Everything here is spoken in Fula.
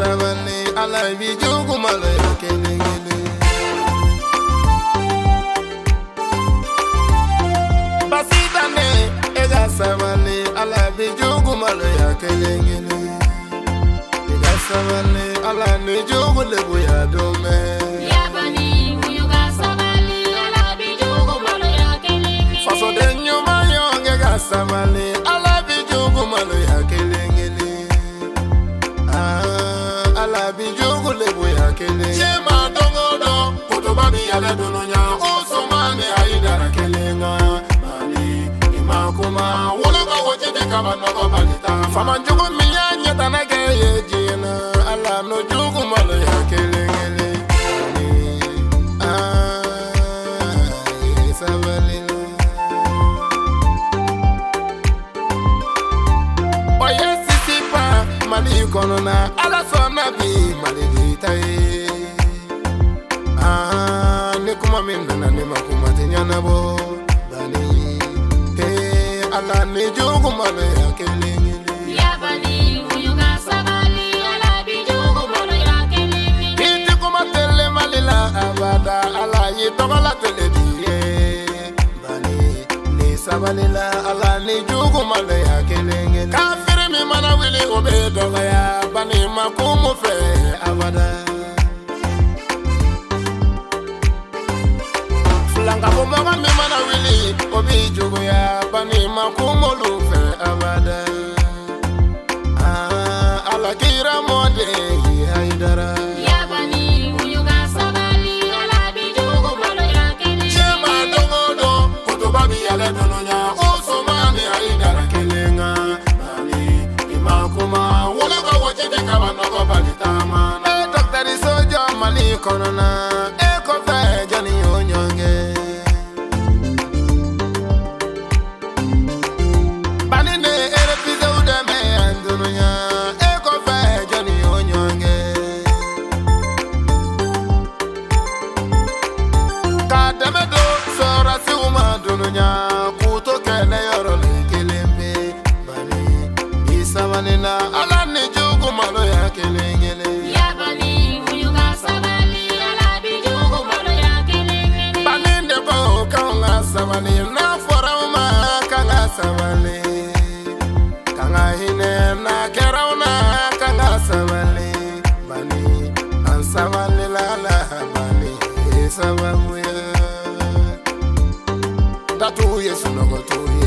sabali ala bi jogu malo ya kelengele basitane ega sabali ala bi jogu malo ya kelengele ega sabali ala ne jogu lebu ya dome ya bani uyuga sabali ala bi jogu malo ya kelengele faso de nyuma yonge ga sabali ala bi jogu malo ya kelengele ala bi jogu lebu ya kelengele chema dongodo kutobabi ala dununya osomane aidara kelenga bali imakuma wologa wojede kama nogo balita fama jogu minya tanage yejina ala no jogu malo ya kelengele sabalila oye sisipa mali konona ala sona bi mali ditaye ne kuma minna ne makuma tinyana bo bani ala ne jogu malo ya kelengele ya bani uyuga sabali ala bi jogu malo ya kelengele kiti kuma tele malila abada ala yi togola tele diye bani ne sabalila ala ne jogu malo ya kelengele kafiri mi mana wili obe dogaya bani makumu fe abada fulanga bomoga mi mana wili obe jogu ya bani makumu lu fe abada ala kira mode haidara ya bani uyuga sabali ala bi jogu malo ya kelengele chema dongodo kutobabi ala dununya osomane haidara kelenga bali imakuma wologa wojede kama nogo balitama doctor sojo mali konona eko fe jani onyonge bani ne erepize udeme andununya eko fe jani onyonge kademedo sora si uma dununya kuto kene yoro le kelembe bani isawanina ala ne jogu malo ya kelengele ya bani uyuga sabali ala bi jogu malo ya kelengele bani ne ko kanga sabani na forama kanga sabali kanga hine na kerauna kanga sabali bani an sabali la la bani sababu ya datu yesu nogo tu